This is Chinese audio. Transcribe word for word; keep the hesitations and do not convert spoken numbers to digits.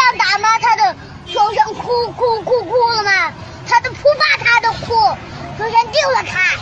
样打吗？他的首先哭哭哭哭了吗？他的扑爸他的哭，首先丢了他。